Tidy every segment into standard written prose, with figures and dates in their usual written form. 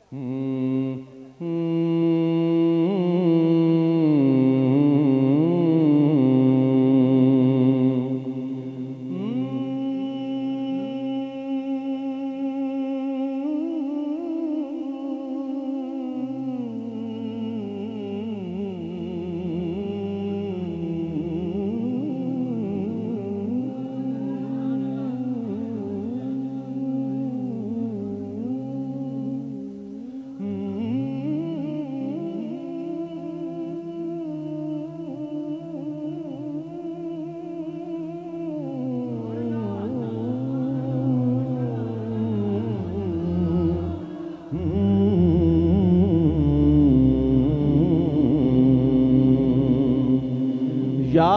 या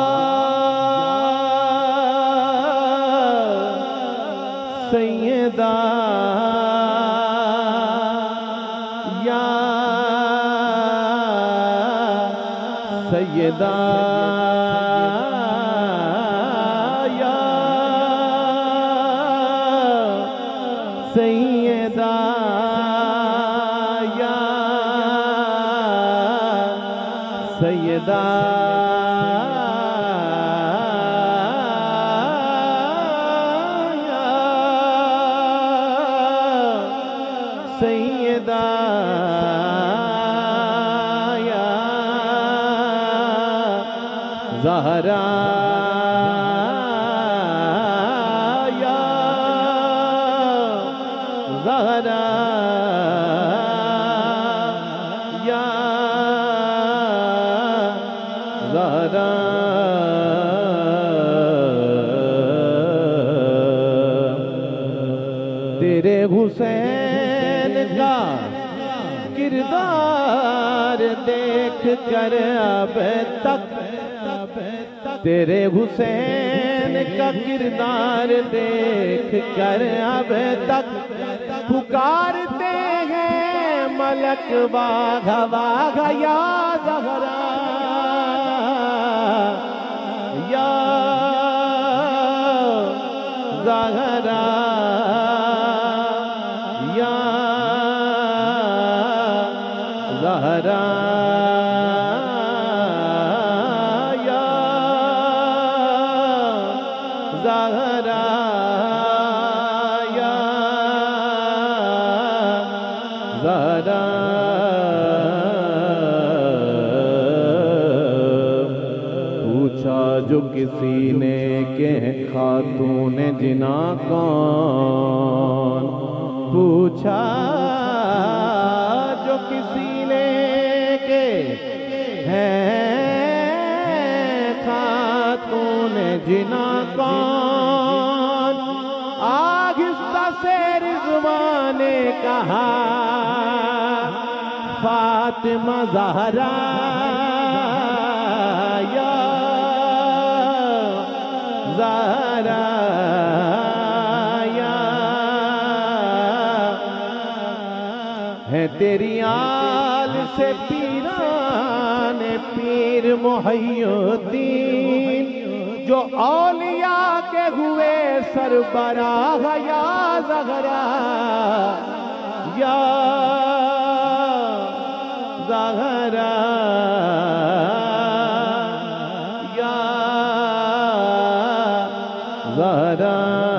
सैयदा या सैयदा या सैयदा या सैयदा सैयदा या ज़हरा या ज़हरा या ज़हरा तेरे हुसैन का किरदार देख कर अब तक तेरे हुसैन का किरदार देख कर अब तक पुकारते हैं मलक वाघा वाघा या ज़हरा या ज़हरा या ज़हरा या ज़हरा या ज़हरा पूछा जो किसी ने के खातून जिना कौन पूछा जो किसी ने के हैं खातून जिना कौन आहिस्ता से रिज़वान ने कहा फातिमा ज़हरा या ज़हरा या है तेरी आल से पीरान पीर मुहय्यद्दीन जो औलिया के हुए सरबराह या ज़हरा या ज़हरा या ज़हरा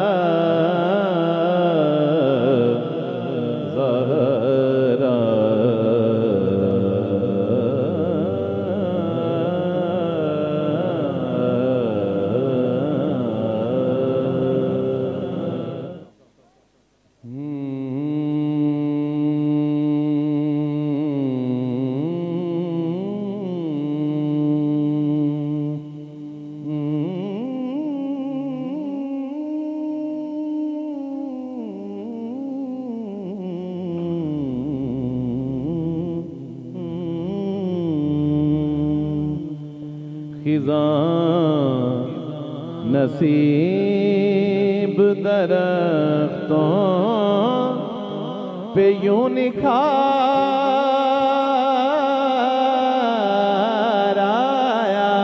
खिज़ां नसीब दरख्तों पे यूं निखार आया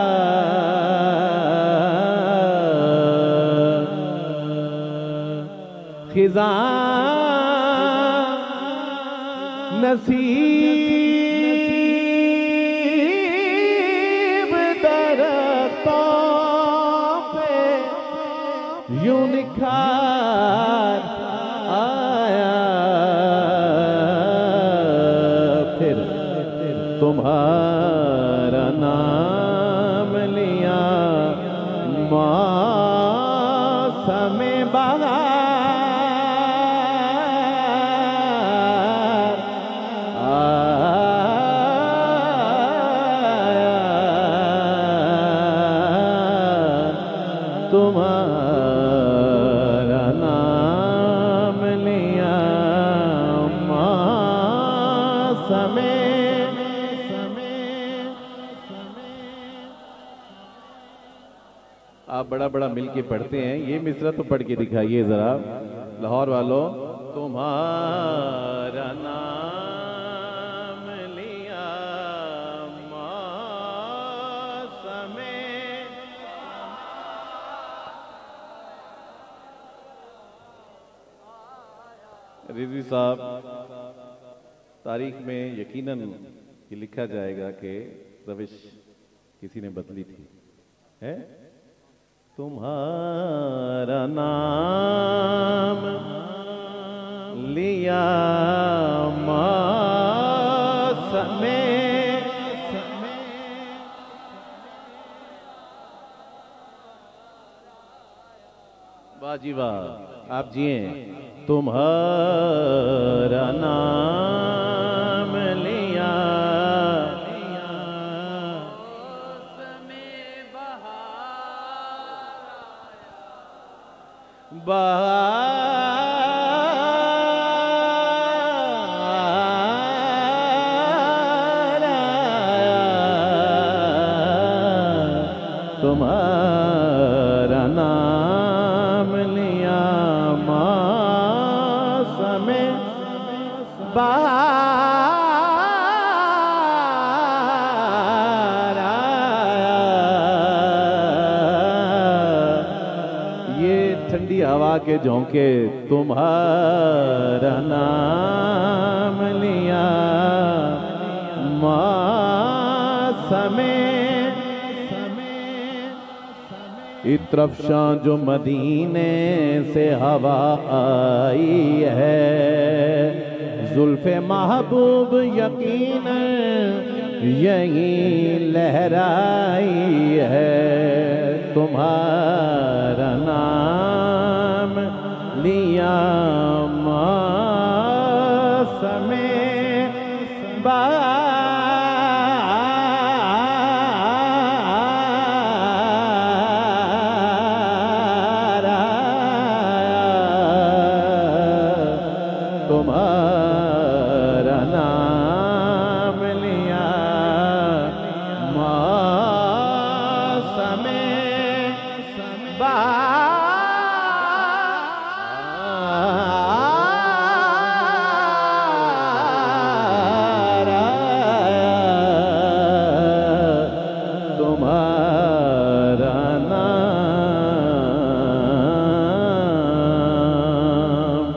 खिज़ां नसीब दरख्तों पे यूं निखार आया, फिर तुम्हारा नाम लिया मौसम बहार आया, तुम्हारा नाम लिया मौसम। आप बड़ा बड़ा मिलके पढ़ते हैं, ये मिसरा तो पढ़ के दिखाइए जरा लाहौर वालों। तुम्हारा नाम लिया मौसम। रिजवी साहब, तारीख में यकीनन ये लिखा जाएगा कि रविश किसी ने बदली थी, है? तुम्हारा नाम लिया मौसम। वाह जी वाह, आप जिए। तुम्हारा नाम लिया बहार आया, तुम्हारा नाम लिया मौसम बहार आया। ये ठंडी हवा के झोंके तुम्हारा नाम लिया मौसम। इतरफ शां जो मदीने से हवा आई है, जुल्फे महबूब यकीन यही लहराई है, तुम्हारा नाम लिया मौसम बहार आया, तुम्हारा नाम लिया मौसम बहार आया, तुम्हारा नाम।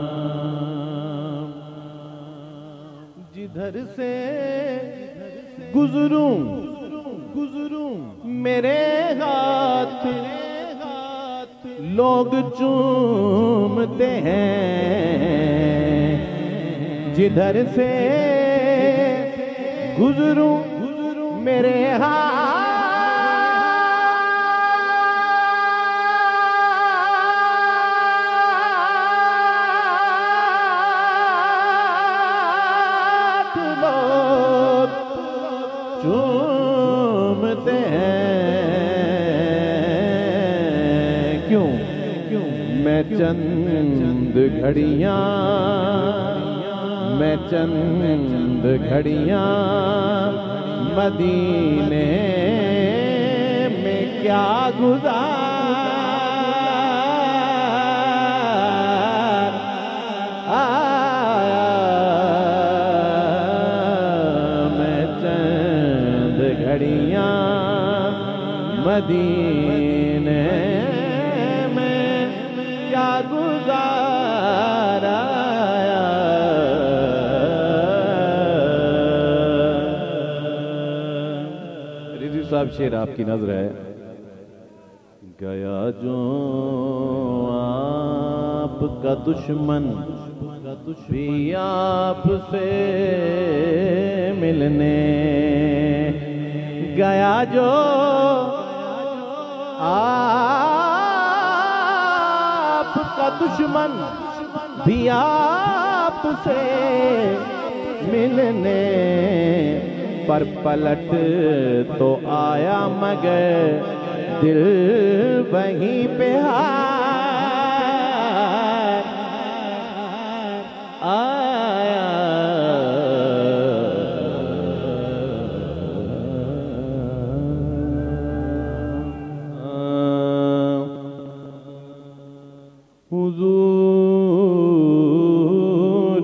जिधर से गुजरूं मेरे हाथ लोग चूमते हैं, जिधर से गुजरूं मेरे हाथ लोग चूमते हैं। क्यों? मैं चंद घड़ियां मदीने में क्या गुजार आया, मैं चंद घड़ियां मदीने में क्या गुजार आया, साहब शेर आपकी नजर है। गया जो आपका दुश्मन भी आपसे मिलने, गया जो आपका दुश्मन भी आपसे मिलने, पर पलट तो आया मगर दिल वहीं पे आया। हुजूर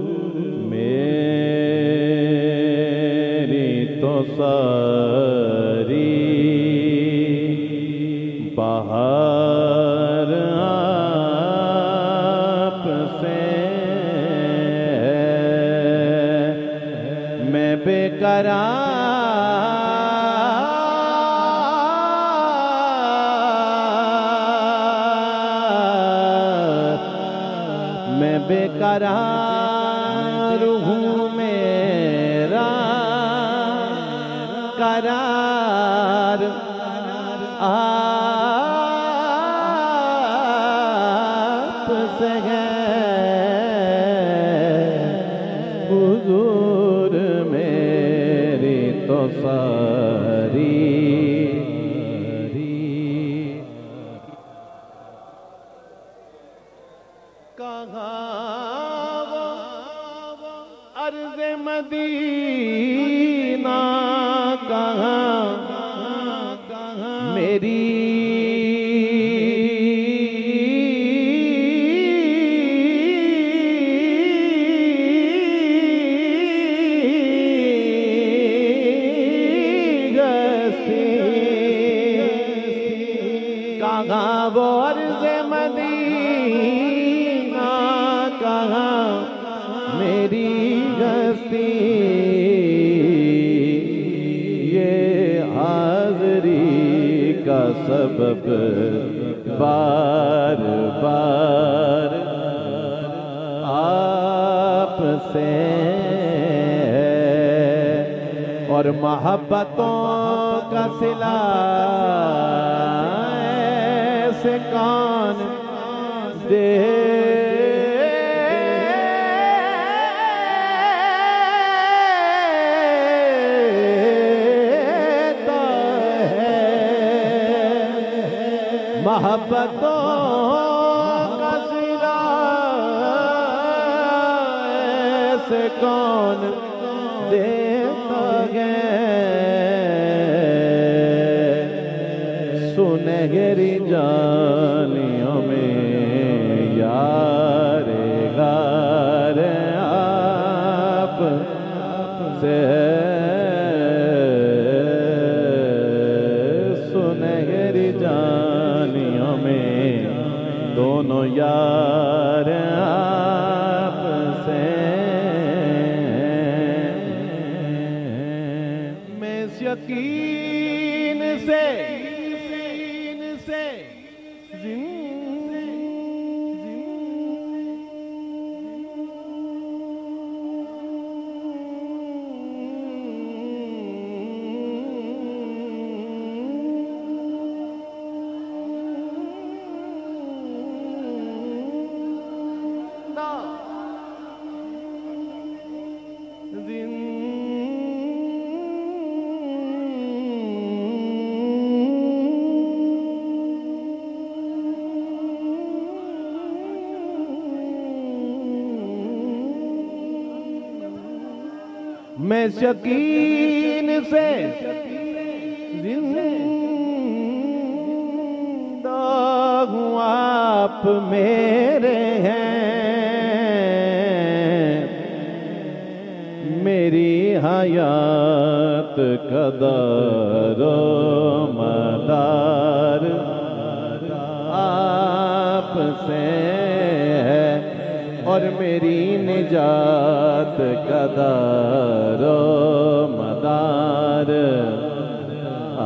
मेरी तो सारी बाहर आपसे है, मैं बेकरार हूँ, मेरा करार आपसे है। हुजूर मेरी तो सारी अर्ज़े मदीना कहाँ मेरी गस्ती, कहाँ वो अर्ज़े मदीना कहाँ मेरी गस्ती, ये हाज़री का सबब बार बार आपसे है, और मोहब्बतों का सिला ऐसे कौन दे मोहब्बतों का सिला ऐसे कौन देता है। सुनहरी जालियों में यारे गार आप से, सुनहरी जालियों में दोनों यार आपसे। मैं इस यकीन से मैं यकीन से जिंदा हूँ, आप मेरे हैं, मेरी हयात का दारो मदार आपसे है, और मेरी निजात का दारो मदार